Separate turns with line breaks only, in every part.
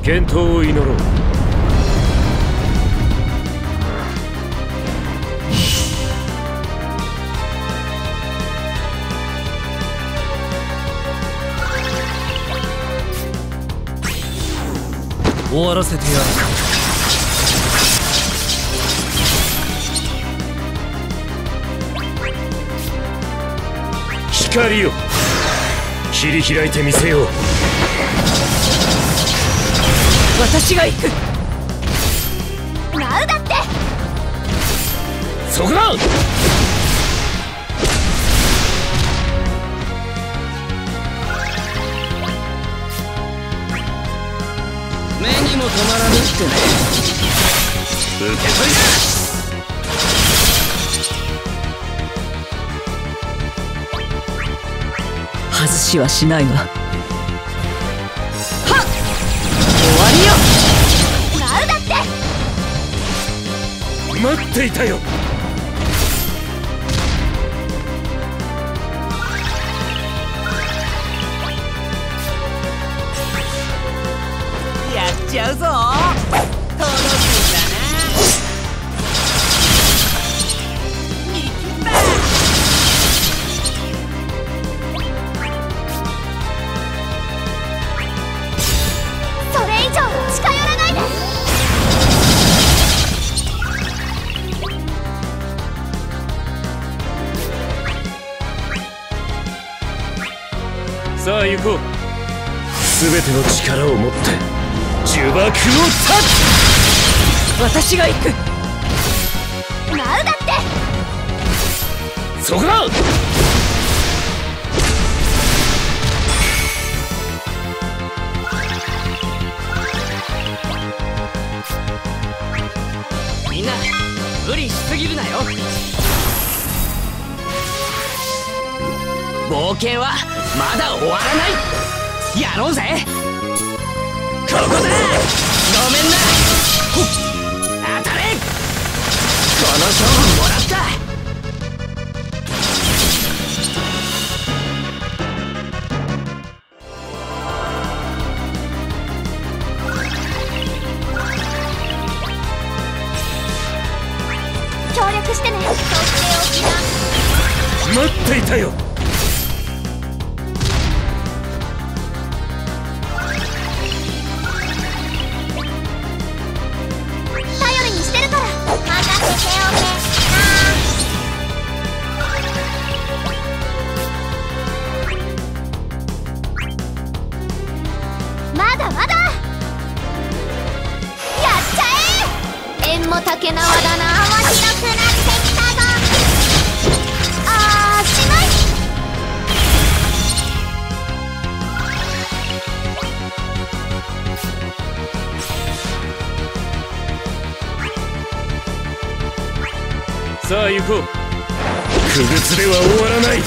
健闘を祈ろう。終わらせてやる。光よ、切り開いてみせよう。
私が行く。
ナウだって。
そこだ。
目にも止まらぬってね。受け取りだ。
外しはしないわ。はっ、終わりよ。
ナウだって。
待っていたよ。
やっちゃうぞ。届くんだな。行くんだ。
それ以上近寄らないで。
さあ行こう。全ての力を持って呪縛を断つ。
私が行く。
ナウだって。
そこだ。
みんな無理しすぎるなよ。冒険はまだ終わらない。やろうぜ。ここだ。ごめんな。当たれ。この勝負もらった。
協力してね。とっておきな。
待っていたよ。
頼りにしてるから任せておけな。まだまだ。やっちゃえ。縁も竹縄だな。面白くなってきたぞ。あーしまい。
さあ行こう。不物では終わらない。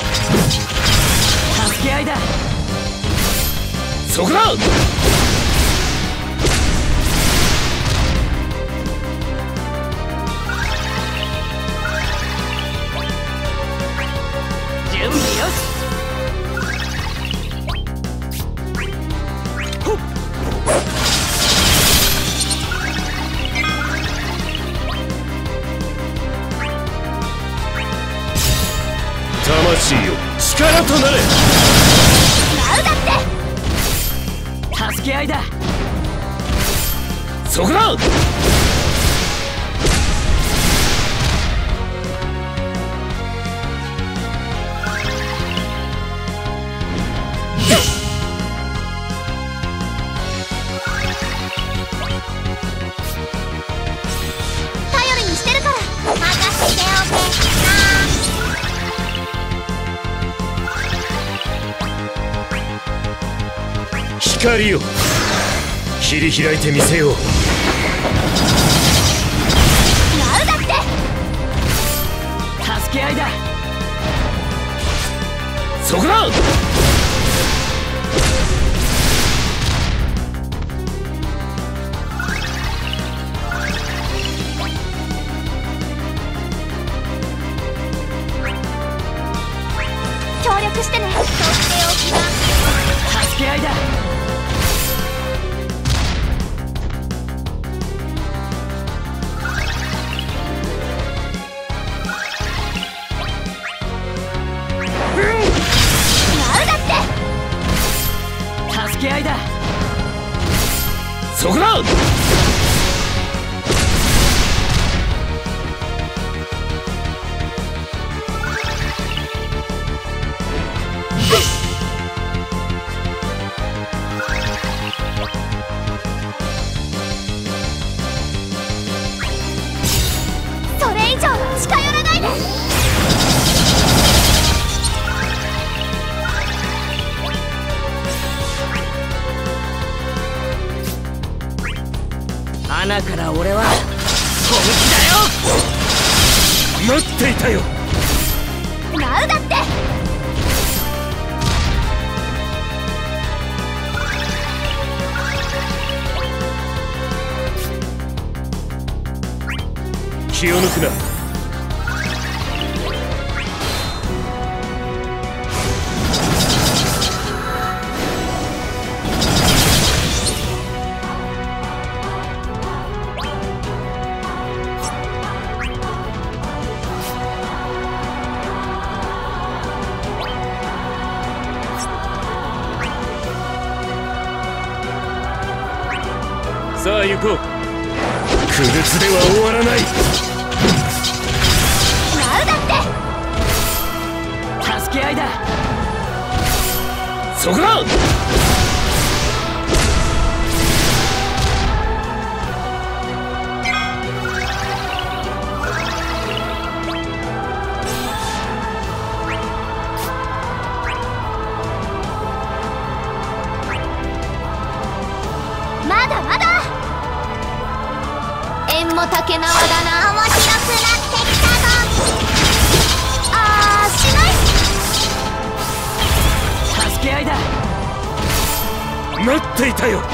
助け合いだ。
そこだ。
準備よし。
魂よ、力となれ。
ナウだって。
助け合いだ。
そこだ。
頼りにしてるから任せておけな。
光よ、切り開いてみせよう。
ナウだって。
助け合いだ。
そこだ。
協力してね。とっておきな。
助け合いだ。 助け合いだ。
そこだ。
それ以上近寄らないで。
穴から俺は攻撃だよ。
待っていたよ。
ナウだって。
気を抜くな。さあ行こう。苦術では終わらない。
ナウだって。
助け合いだ。
そこだ。
まだまだ。縁も竹縄だな。面白くなってきたぞ。あーしない。
助け合いだ。
待っていたよ。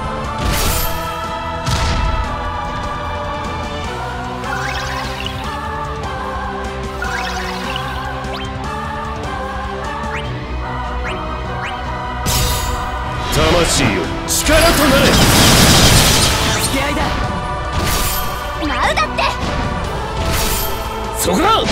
魂よ、力となれ。
助け合いだ。
ナウだって。
そこだ。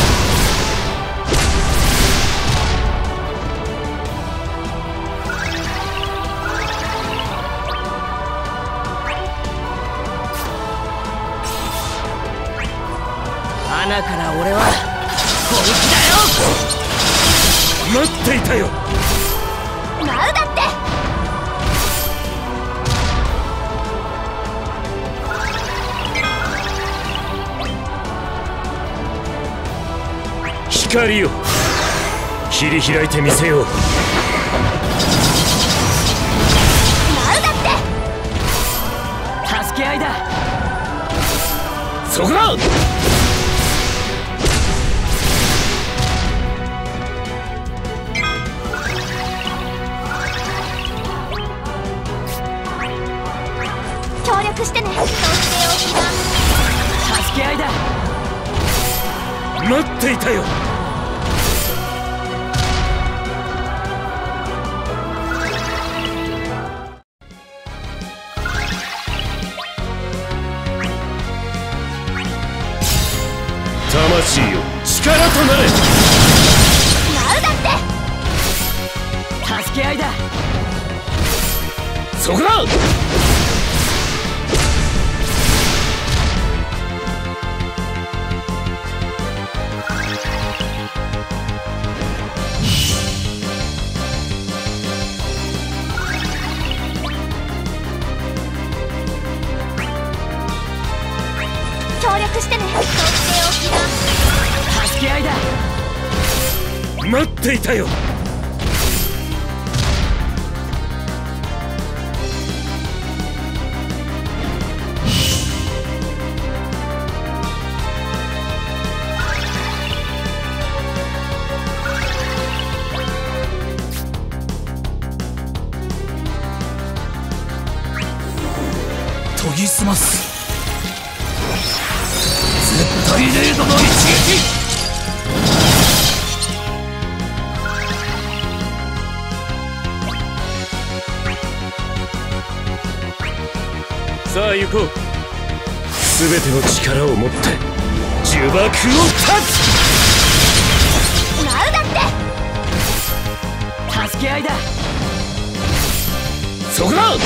穴から俺は攻撃だよ。
待っていたよ。
ナウだって。
光よ、切り開いてみせよう。
ナウだって。
助け合いだ。
そこだ。
協力してね。とっておきな。
助け合いだ。
待っていたよ。魂よ、力となれ。
ナウだって。
助け合いだ。
そこだ。
協力してね。とっておきな。
助け合いだ。
待っていたよ。
研ぎ澄ます。絶対レードの一撃。
さあ行こう。全ての力を持って呪縛を断つ。
ナウだって。
助け合いだ。
そこだ。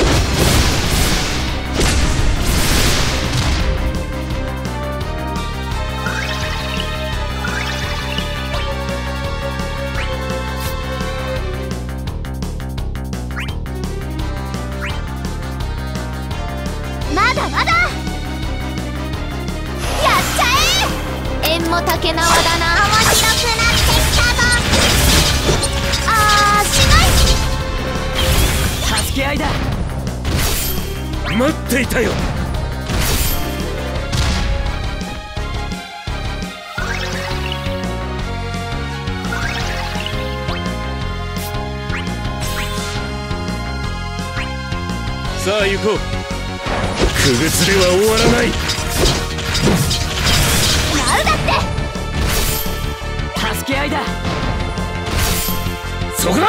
まだまだやっちゃえ。縁も竹縄だな。面白くなってきたぞ。あーしない。
助け合いだ。
待っていたよ。さあ行こう。不物では終わらない。
なんだって。
助け合いだ。
そこだ。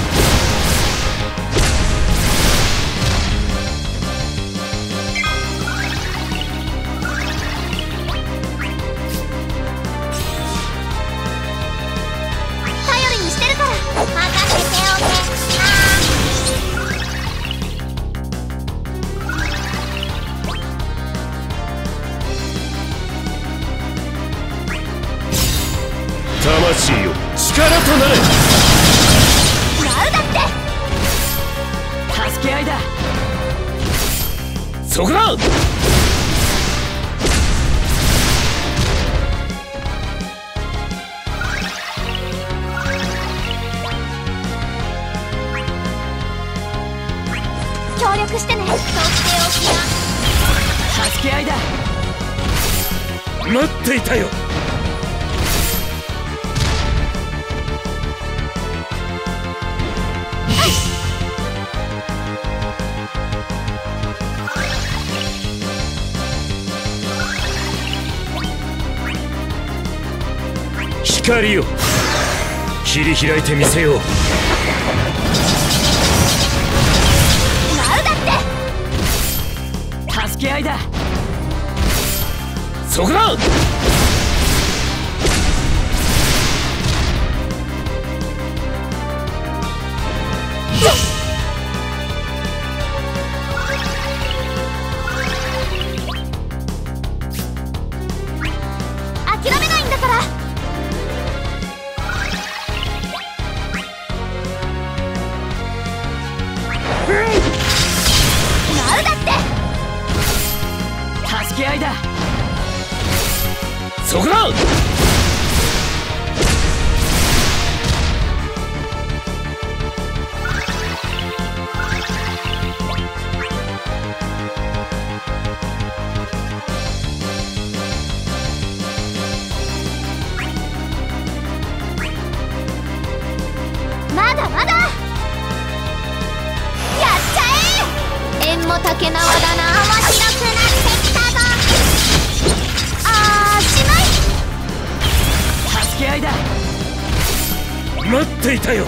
頼りにしてるから任せておけ。
魂よ、力となれ。
なんだって。
助け合いだ。
そこだ。
協力してね。とっておきな。
助け合いだ。
待っていたよ。光よ、切り開いてみせよう。
なんだって。
助け合いだ。
そこだ。
諦めないんだから。なんだって。
助け合いだ。
そこだ。
まだまだやっちゃえ。縁も竹縄だな。面白くなってきたぞ。あーしない。
助け合いだ。
待っていたよ。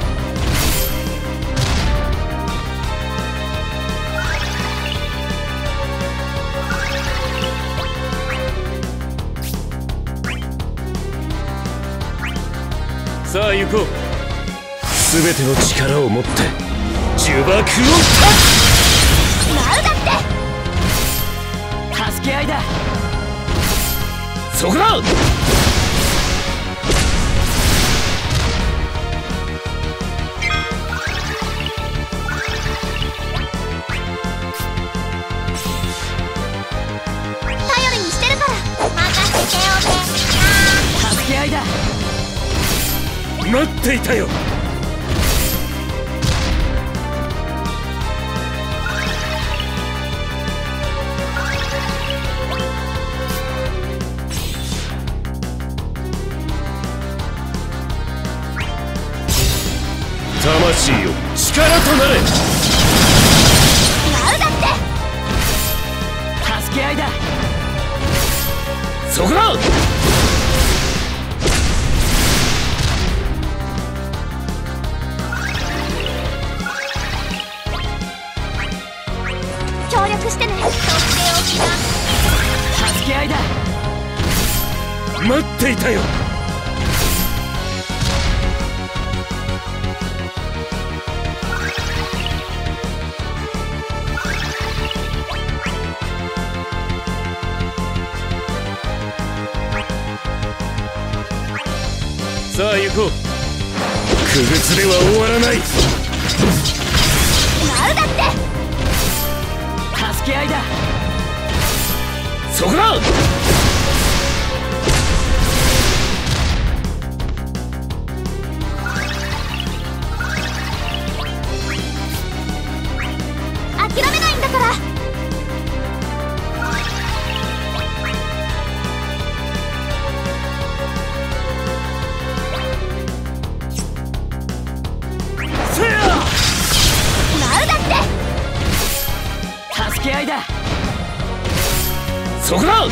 さあ行こう。すべての力を持って呪縛を断つ。
なんだって。
助け合いだ。
そこだ。
頼りにしてるから任せておけ。
助け合いだ。
待っていたよ。魂よ、力となれ。
なんだって。
助け合いだ。
そこだ。
協力してね。とっておきな。
助け合いだ。
待っていたよ。 さあ行こう。傀儡では終わらない。
なんだって
助け合いだ。
そこだ。
諦めないんだから。なんだって
助け合いだ。
そこだ。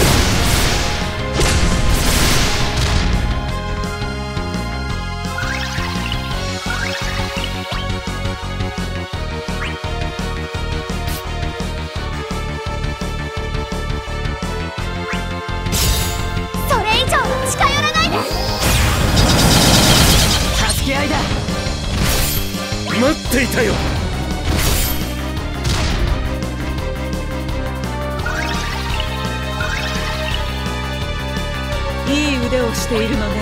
それ以上近寄らないで。
助け合いだ。
待っていたよ。
いい腕をしているのね。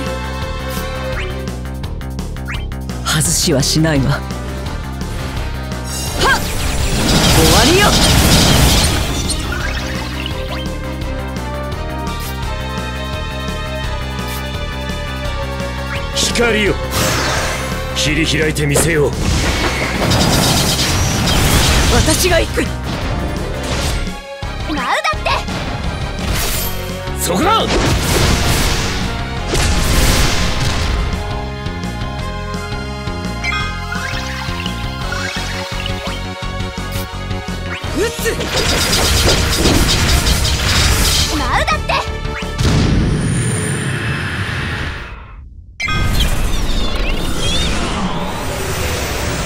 外しはしないわ。はっ、終わりよ。
光よ、切り開いてみせよう。
私が行く。
なんだって
そこだ。
撃つ。
なんだって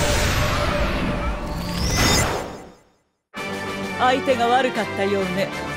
相手が悪かったようね。